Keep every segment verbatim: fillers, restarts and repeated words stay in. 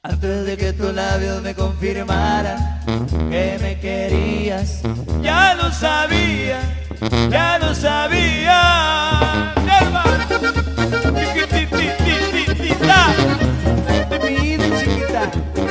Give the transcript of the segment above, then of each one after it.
Antes de que tus labios me confirmaran que me querías, ya lo sabía, ya lo sabía. ¡Yerba! ¡Chiquititititita! Te pido, chiquita.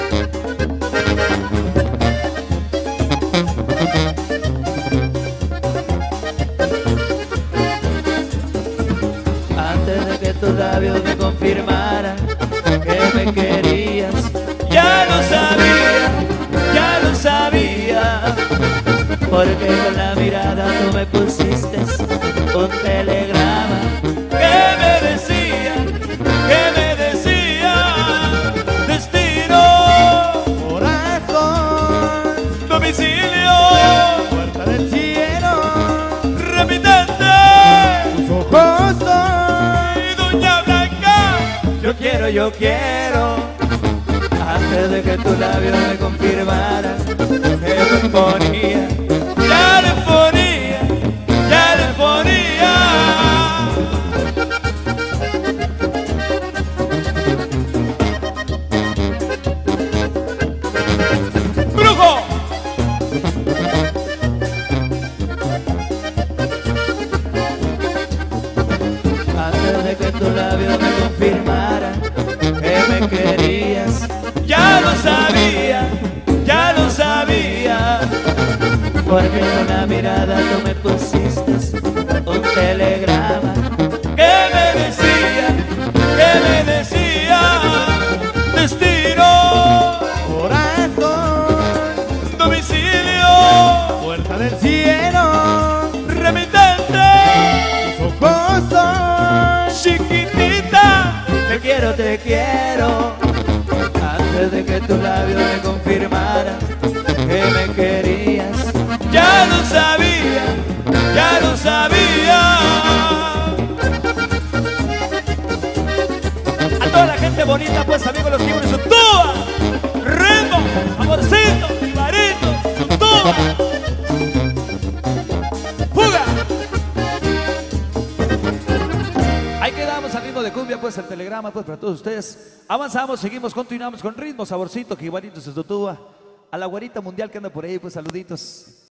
Antes de que tus labios me confirmaran que me querías, ya lo sabía, ya lo sabía. Porque con la mirada tú me pusiste un telegrama que me decía, que me decía: destino, corazón, domicilio, puerta del cielo, remitente, tus ojos son. y doña Blanca. Yo quiero, yo quiero. Antes de que tus labios me confirmaran que me ponía, ya le ponía, ya le ponía. ¡Brujo! Antes de que tus labios me confirmaran que me querías, ya lo sabía, ya lo sabía. Porque con la mirada tú me pusiste un telegrama que me decía, que me decía: destino, Corazón, domicilio, puerta del cielo, remitente, tus ojos son. chiquitita. Te quiero, te quiero. Antes de que tus labios me confirmaran que me querías, ya lo sabía, ya lo sabía. A toda la gente bonita, pues, amigos, los tiburones, su tuba, ritmo, amorcito, ibaritos, su tuba, fuga. Ahí quedamos al ritmo de cumbia, pues, el telegrama, pues, para todos ustedes. Avanzamos, seguimos, continuamos con ritmo, saborcito, que ibaritos, su tuba. A la güerita mundial que anda por ahí, pues, saluditos.